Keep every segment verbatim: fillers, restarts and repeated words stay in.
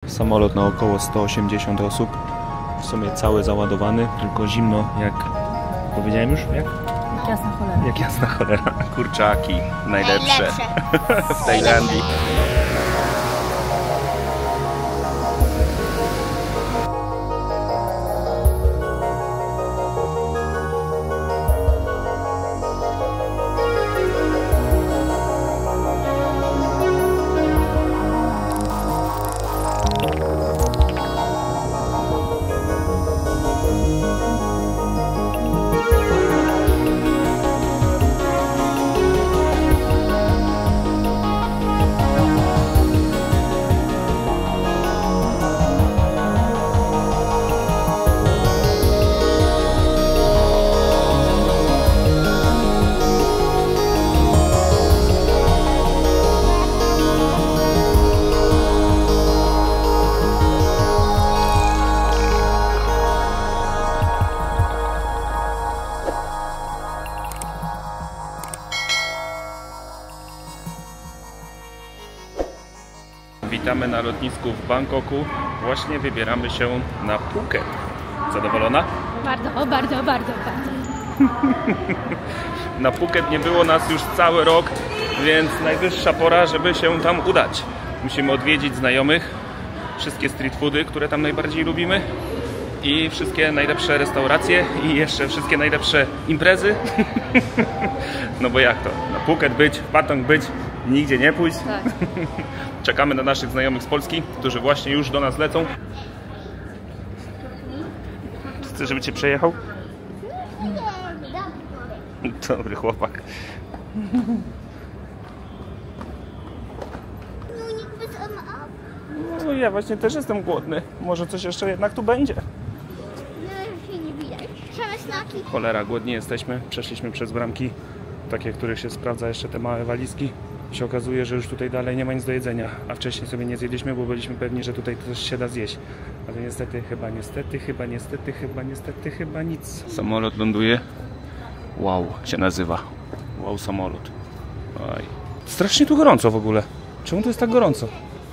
Samolot na około sto osiemdziesiąt osób. W sumie cały załadowany, tylko zimno jak... Powiedziałem już? Jak? Jak jasna cholera. Jak jasna cholera. Kurczaki najlepsze, najlepsze. w Tajlandii. Witamy na lotnisku w Bangkoku. Właśnie wybieramy się na Phuket. Zadowolona? Bardzo, o, bardzo, bardzo, bardzo. Na Phuket nie było nas już cały rok, więc najwyższa pora, żeby się tam udać. Musimy odwiedzić znajomych, wszystkie street foody, które tam najbardziej lubimy i wszystkie najlepsze restauracje i jeszcze wszystkie najlepsze imprezy. No bo jak to? Na Phuket być, w Patong być, nigdzie nie pójść. Tak. Czekamy na naszych znajomych z Polski, którzy właśnie już do nas lecą. Chcesz, żeby cię przejechał? Dobry chłopak. No ja właśnie też jestem głodny. Może coś jeszcze jednak tu będzie. No się nie widać. Same snaki. Cholera, głodni jesteśmy. Przeszliśmy przez bramki, takie, których się sprawdza jeszcze te małe walizki. I się okazuje, że już tutaj dalej nie ma nic do jedzenia. A wcześniej sobie nie zjedliśmy, bo byliśmy pewni, że tutaj coś się da zjeść. Ale niestety, chyba niestety, chyba niestety, chyba niestety, chyba nic. Samolot ląduje. Wow się nazywa. Wow samolot. Oj. Strasznie tu gorąco w ogóle. Czemu tu jest tak gorąco?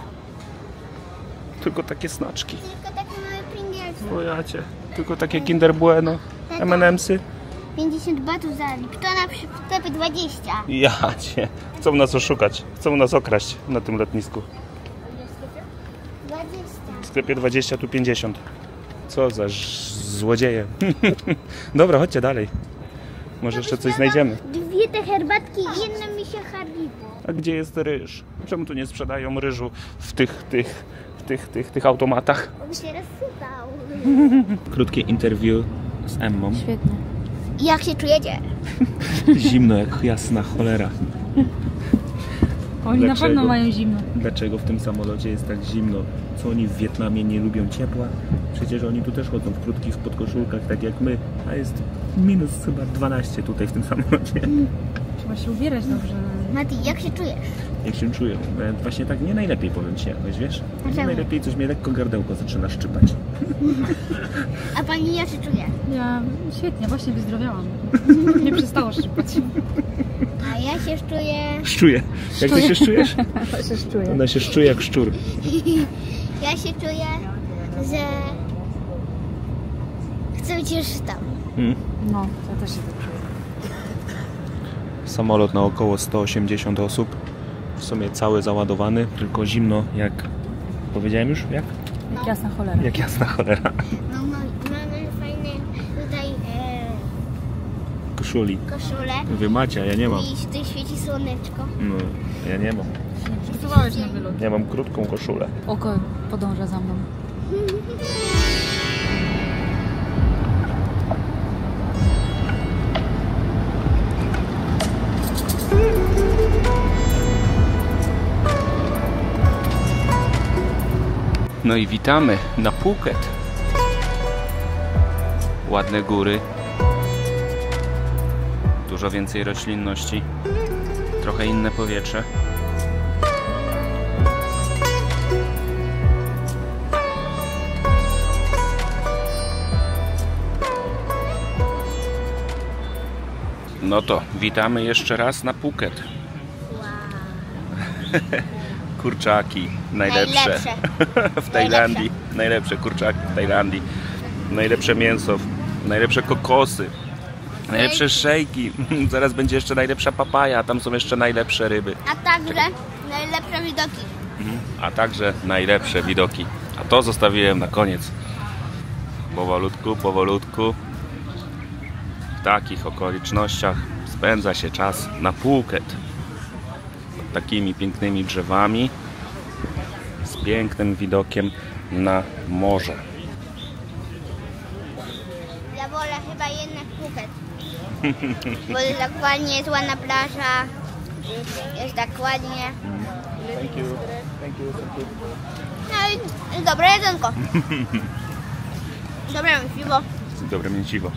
Tylko takie snaczki. Tylko takie małe pringlesy. O ja cię. Tylko takie Kinder Bueno, M and M'sy. pięćdziesiąt batów za Liptona przy sklepie dwadzieścia. Ja cię. Chcą nas oszukać. Chcą nas okraść na tym lotnisku. dwadzieścia. W sklepie dwadzieścia, tu pięćdziesiąt. Co za złodzieje. Dobra, chodźcie dalej. Może jeszcze coś znajdziemy. Dwie te herbatki i jedna mi się Haribo. A gdzie jest ryż? Czemu tu nie sprzedają ryżu w tych, tych, w tych, tych, tych automatach? On się rozsypał. Krótkie interview z Emmą. Świetnie. Jak się czujecie? Zimno jak jasna cholera. Oni Dlaczego? na pewno mają zimno. Dlaczego w tym samolocie jest tak zimno? Co oni w Wietnamie nie lubią ciepła? Przecież oni tu też chodzą w krótkich podkoszulkach, tak jak my. A jest minus chyba dwanaście tutaj w tym samolocie. Trzeba się ubierać dobrze. Mati, jak się czujesz? Jak się czuję? Właśnie tak nie najlepiej, powiem ci jakoś, wiesz? Nie czemu? najlepiej, coś mnie lekko gardełko zaczyna szczypać. A pani jak się czuje? Ja świetnie, właśnie wyzdrowiałam. Nie przestało szczypać. A ja się czuję... Szczuję. Jak ty się szczujesz? Ja się szczuję. Ona się szczuje jak szczur. Ja się czuję, że... Chcę być już tam. Hmm? No, ja też się tak czuję. Samolot na około sto osiemdziesiąt osób. W sumie cały załadowany, tylko zimno jak... Powiedziałem już? Jak? Jak jasna cholera. Jak jasna cholera. No, no mamy fajne tutaj e, Koszuli. koszule. Wy macie, a ja nie mam. I tutaj świeci słoneczko. No, ja nie mam. Nie przygotowałeś na wylot. Ja mam krótką koszulę. Oko podąża za mną. No i witamy na Phuket. Ładne góry. Dużo więcej roślinności. Trochę inne powietrze. No to witamy jeszcze raz na Phuket. Kurczaki najlepsze, Najlepsze. w Tajlandii. Najlepsze kurczaki w Tajlandii. Najlepsze mięso, najlepsze kokosy, najlepsze szejki. Zaraz będzie jeszcze najlepsza papaja, tam są jeszcze najlepsze ryby. A także najlepsze widoki. A także najlepsze widoki. A to zostawiłem na koniec. Powolutku, powolutku. W takich okolicznościach spędza się czas na Phuket. Pod takimi pięknymi drzewami. Z pięknym widokiem na morze. Ja wolę chyba jednak Phuket. Bo jest tak ładnie, jest ładna plaża. Jest tak ładnie. Thank you. Thank you. Thank you. No i dobre jedzonko. Dobre piwo. Dobre mięsiwo.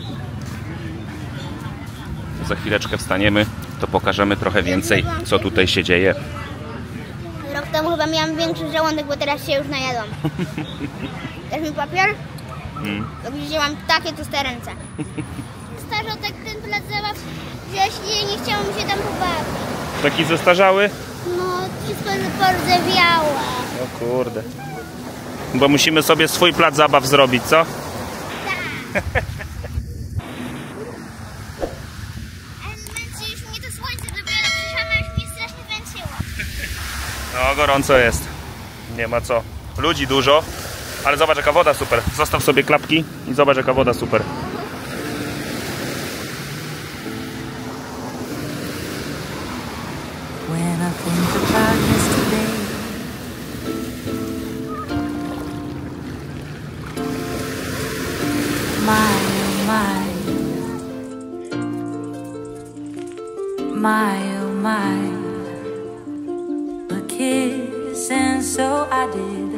Za chwileczkę wstaniemy, to pokażemy trochę więcej, co tutaj się dzieje. Rok temu chyba miałam większy żołądek, bo teraz się już najadłam. Dasz mi papier? Mm. To wzięłam takie tłuste ręce. Starzotek ten plac zabaw, że jeśli nie chciałam się tam pobawić. Taki zestarzały? No, wszystko pordzewiałe. O kurde. Bo musimy sobie swój plac zabaw zrobić, co? Tak. Ale męczy już mnie to słońce, dopiero przyszłam, a już mnie strasznie zmęczyło. No, gorąco jest. Nie ma co. Ludzi dużo, ale zobacz jaka woda super. Zostaw sobie klapki i zobacz jaka woda super. When I think about yesterday, my oh my, my oh my, a kiss and so I did.